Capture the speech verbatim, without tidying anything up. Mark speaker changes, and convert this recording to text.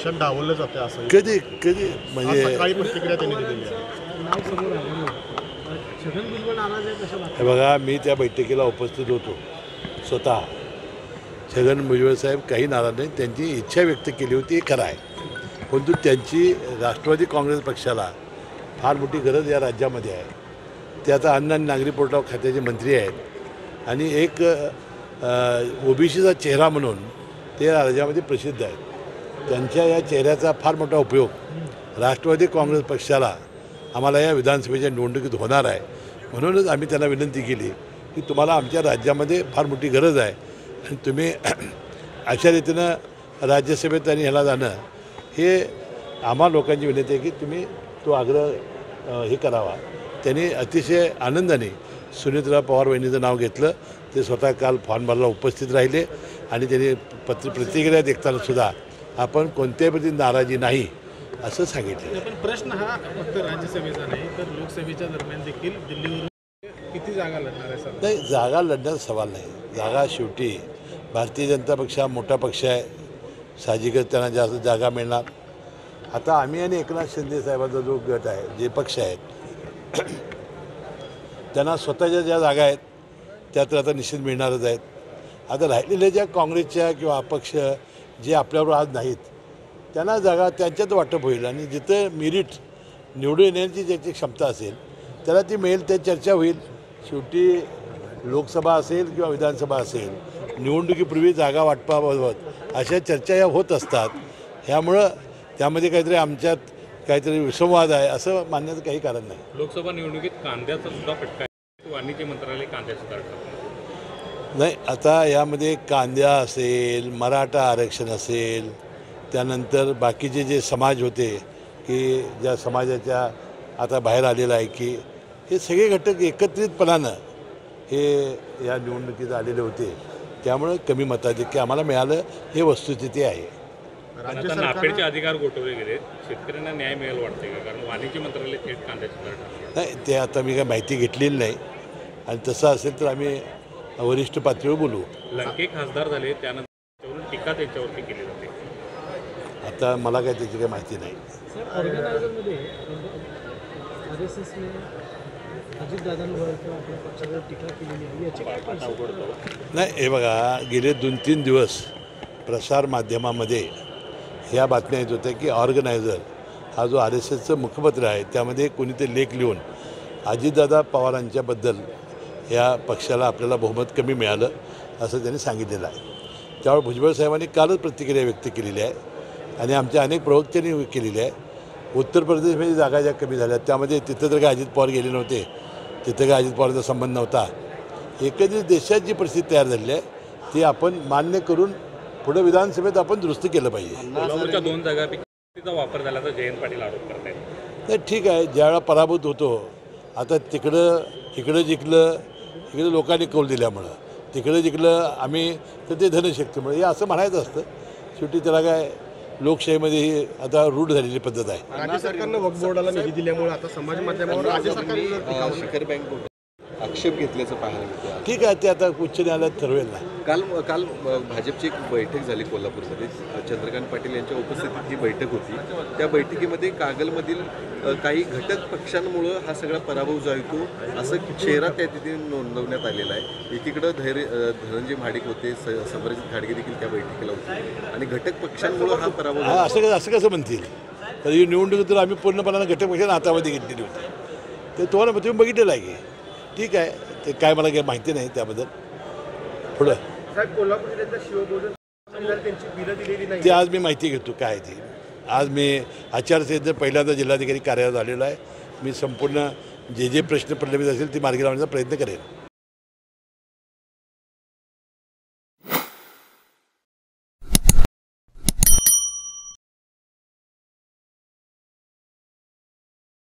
Speaker 1: आरक्षण डावललं जाते असं
Speaker 2: कधी कधी म्हणजे
Speaker 1: सकाळी प्रतिक्रिया त्यांनी दिलेली आहे.
Speaker 2: हे बघा, मी त्या बैठकीला उपस्थित होतो स्वतः. छगन भुजबळ साहेब काही नाराज नाही, त्यांची इच्छा व्यक्त केली होती, हे खरं आहे. परंतु त्यांची राष्ट्रवादी काँग्रेस पक्षाला फार मोठी गरज या राज्यामध्ये आहे. ते आता अन्न आणि नागरी पुरवठा खात्याचे मंत्री आहेत आणि एक ओबीसीचा चेहरा म्हणून ते राज्यामध्ये प्रसिद्ध आहेत. त्यांच्या या चेहऱ्याचा फार मोठा उपयोग राष्ट्रवादी काँग्रेस पक्षाला आम्हाला या विधानसभेच्या निवडणुकीत होणार आहे. म्हणूनच आम्ही त्यांना विनंती केली की तुम्हाला आमच्या राज्यामध्ये फार मोठी गरज आहे आणि तुम्ही अशा रीतीनं राज्यसभेत आणि ह्याला जाणं हे आम्हा लोकांची विनंती आहे की तुम्ही तो आग्रह हे करावा. त्यांनी अतिशय आनंदाने सुनीत्रा पवार वहिनीचं नाव घेतलं. ते स्वतः काल फॉर्मला उपस्थित राहिले आणि त्यांनी पत्र प्रतिक्रिया देताना सुद्धा आपण कोणत्याही प्रती नाराजी नाही असं सांगितलं.
Speaker 1: पण प्रश्न हा फक्त राज्यसभेचा नाही तर लोकसभेच्या दरम्यान देखील दिल्लीवरून किती जागा लढणार आहे सर?
Speaker 2: नाही, जागा लढण्याचा सवाल नाही. जागा शेवटी भारतीय जनता पक्ष हा मोठा पक्ष आहे, साहजिकच त्यांना जास्त जागा मिळणार. आता आम्ही आणि एकनाथ शिंदे साहेबांचा जो गट आहे, जे पक्ष आहेत त्यांना स्वतःच्या ज्या जागा आहेत त्या तर आता निश्चित मिळणारच आहेत. आता राहिलेल्या ज्या काँग्रेसच्या किंवा अपक्ष जे आपल्यावर आज नाहीत त्यांना जागा त्यांच्यात वाटप होईल आणि जिथं मेरिट निवडून येण्याची ज्याची क्षमता असेल त्याला ती मिळेल, त्या चर्चा होईल. शेवटी लोकसभा असेल किंवा विधानसभा असेल, निवडणुकीपूर्वी जागा वाटपाबाबत अशा चर्चा या होत असतात. ह्यामुळं त्यामध्ये काहीतरी आमच्यात काहीतरी विसंवाद आहे असं मानण्याचं काही कारण नाही.
Speaker 3: लोकसभा निवडणुकीत कांद्याचा सुद्धा फटका आहे. वाणिज्य मंत्रालय कांद्याचं काढतं
Speaker 2: नाही. आता यामध्ये कांद्या असेल, मराठा आरक्षण असेल, त्यानंतर बाकीचे जे समाज होते की ज्या समाजाच्या आता बाहेर आलेलं आहे की हे सगळे घटक एकत्रितपणानं हे या निवडणुकीत आलेले होते. त्यामुळं कमी मताधिक्य आम्हाला मिळालं हे वस्तुस्थिती आहे.
Speaker 3: आता नाफेडचे अधिकार गोठवले गेले, शेतकऱ्यांना न्याय मिळेल वाटते का? कारण वाणिज्य मंत्रालय थेट कांद्याचं दर ठरवलं.
Speaker 2: नाही, ते आता मी काय माहिती घेतलेली नाही आणि तसं असेल तर आम्ही वरिष्ठ पातळीवर बोलू.
Speaker 3: लंके खासदार झाले त्यानंतर त्यावरून टीका त्यांच्यावरती केली जाते.
Speaker 2: आता मला काय त्याची काही माहिती नाही. नाही, हे बघा, गेले दोन तीन दिवस प्रसारमाध्यमामध्ये ह्या बातम्या येत होत्या की ऑर्गनायझर हा जो आर एस एसचं मुखपत्र आहे त्यामध्ये कोणीतरी लेख लिहून अजितदादा पवारांच्याबद्दल या पक्षाला आपल्याला बहुमत कमी मिळालं असं त्यांनी सांगितलेलं आहे. त्यामुळे भुजबळ साहेबांनी कालच प्रतिक्रिया व्यक्त केलेली आहे आणि आमच्या अनेक प्रवक्त्यांनी केलेली आहे. उत्तर प्रदेशमध्ये जागा ज्या कमी झाल्या त्यामध्ये तिथं तर काय अजित पवार गेले नव्हते, तिथं काय अजित पवारचा संबंध नव्हता. एकंदरीत देशात जी परिस्थिती तयार झालेली आहे ती आपण मान्य करून पुढे विधानसभेत आपण दुरुस्त केलं पाहिजे.
Speaker 3: कोल्हापूरच्या दोन जागांपैकी वापर झाला तर जयंत पाटील आरोप करत आहेत.
Speaker 2: नाही, ठीक आहे, ज्यावेळेला पराभूत होतो आता तिकडं इकडं जिंकलं, इकडं लोकांनी कौल दिल्यामुळं, तिकडं जिंकलं आम्ही तर ते धनशक्तीमुळे हे असं म्हणायचं असतं. शेवटी त्याला काय लोकशाहीमध्ये ही आता रूढ झालेली पद्धत आहे.
Speaker 1: राज्य सरकारनं वक्फ बोर्डाला निधी दिल्यामुळे आता समाज माध्यमावर राज्य सरकारने
Speaker 4: शिखर बँक आक्षेप घेतल्याचं पाहायला मिळतं.
Speaker 2: ठीक आहे, ते आता उच्च न्यायालयात ठरवेल ना.
Speaker 4: काल काल भाजपची एक बैठक झाली कोल्हापूरमध्ये. चंद्रकांत पाटील यांच्या उपस्थितीत ही बैठक होती. त्या बैठकीमध्ये कागलमधील काही घटक पक्षांमुळं हा सगळा पराभव जो आहे तो असं चेहरा त्या तिथे नोंदवण्यात आलेला आहे. एकीकडं धैर्य धनंजय महाडिक होते, समरजित घाडगे देखील त्या बैठकीला होते आणि घटक पक्षांमुळं हा पराभव.
Speaker 2: हा, असं असं कसं म्हणतील? तर ही निवडणूक तर आम्ही पूर्णपणानं घटक पक्षानं हातामध्ये घेतलेली होती. ते तुम्हाला तुम्ही बघितलेलं आहे की ठीक आहे, ते काय मला काही माहिती नाही त्याबद्दल. पुढं ते आज मी माहिती घेतो काय ती. आज मी आचारसंहितेत पहिल्यांदा जिल्हाधिकारी कार्यालयात आलेलो आहे. मी संपूर्ण जे जे प्रश्न प्रलंबित असेल ती मार्गी लावण्याचा प्रयत्न करेन.